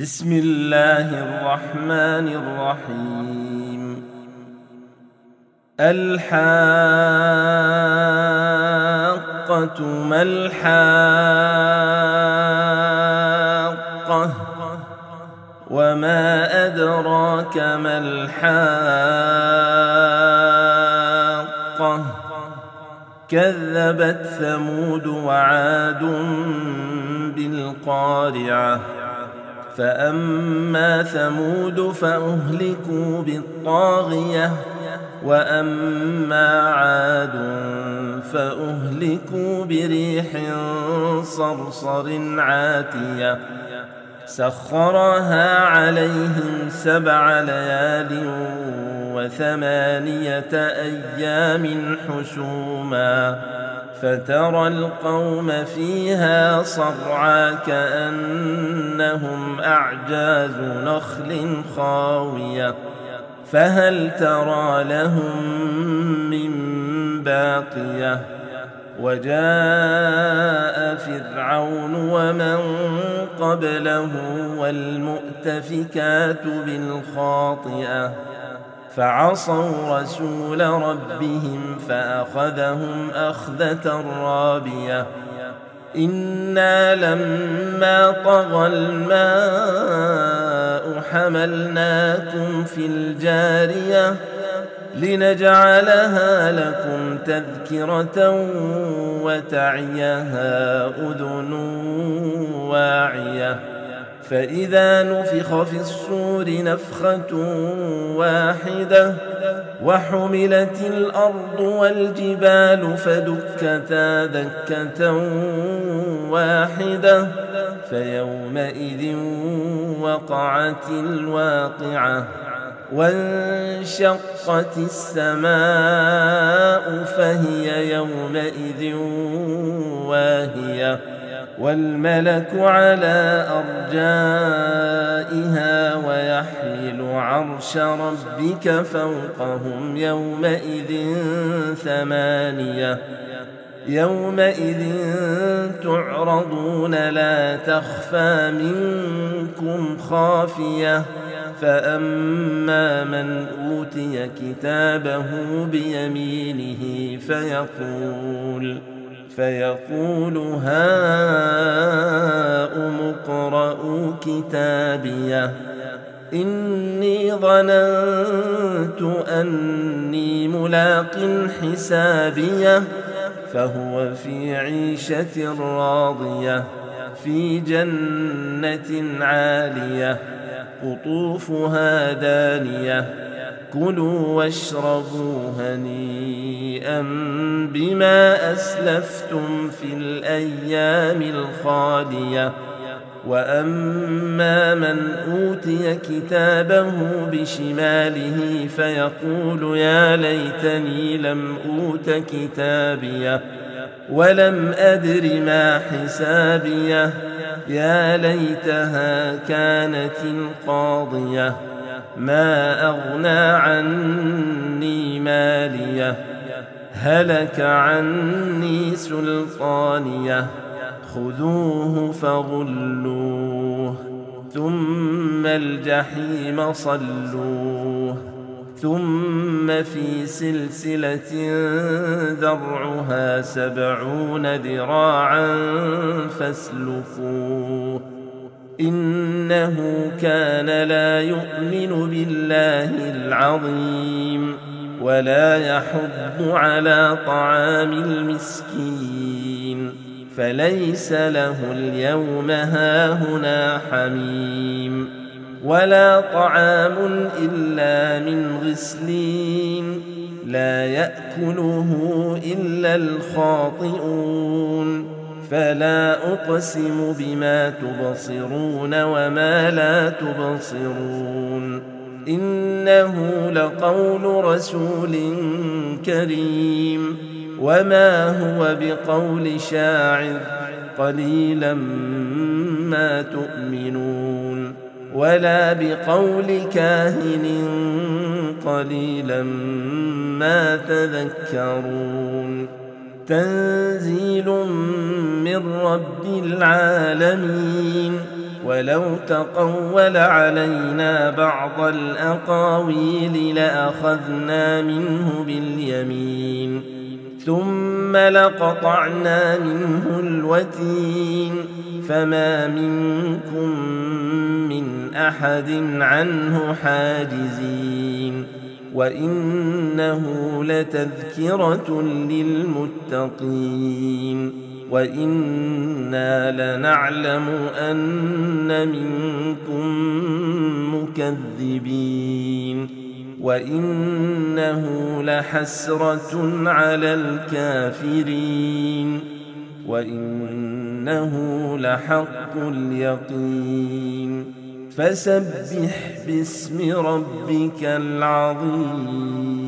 بسم الله الرحمن الرحيم. الحاقة ما الحاقة وما أدراك ما الحاقة كذبت ثمود وعاد بالقارعة فأما ثمود فأهلكوا بالطاغية وأما عاد فأهلكوا بريح صرصر عاتية سخرها عليهم 7 ليال و8 أيام حسوما فترى القوم فيها صرعى كأنهم أعجاز نخل خاوية فهل ترى لهم من باقية وجاء فرعون ومن قبله والمؤتفكات بالخاطئة فعصوا رسول ربهم فأخذهم أخذة رابية إنا لما طغى الماء حملناكم في الجارية لنجعلها لكم تذكرة وتعيها أذن واعية فإذا نفخ في الصور نفخة واحدة وحملت الأرض والجبال فدكتا دكة واحدة فيومئذ وقعت الواقعة وانشقت السماء فهي يومئذ واهية والملك على أرجائها ويحمل عرش ربك فوقهم يومئذ 8 يومئذ تعرضون لا تخفى منكم خافية فأما من أوتي كتابه بيمينه فيقول هاؤم اقرءوا كتابيه إني ظننت أني ملاق حسابيه فهو في عيشة راضية في جنة عالية قطوفها دانية كلوا واشربوا هنيئا بما أسلفتم في الأيام الخالية وأما من أوتي كتابه بشماله فيقول يا ليتني لم أوت كتابيه ولم أدر ما حسابيه يا ليتها كانت القاضية ما أغنى عني ماليه هلك عني سلطانيه خذوه فغلوه ثم الجحيم صلوه ثم في سلسلة ذرعها 70 ذراعا فاسلكوه إنه كان لا يؤمن بالله العظيم ولا يحض على طعام المسكين فليس له اليوم هاهنا حميم ولا طعام إلا من غسلين لا يأكله إلا الخاطئون فلا أقسم بما تبصرون وما لا تبصرون إنه لقول رسول كريم وما هو بقول شاعر قليلا ما تؤمنون ولا بقول كاهن قليلا ما تذكرون تنزيل من رب العالمين ولو تقول علينا بعض الأقاويل لأخذنا منه باليمين ثم لقطعنا منه الوتين فما منكم من أحد عنه حاجزين وإنه لتذكرة للمتقين وإنا لنعلم أن منكم مكذبين وإنه لحسرة على الكافرين وإنه لحق اليقين فسبح باسم ربك العظيم.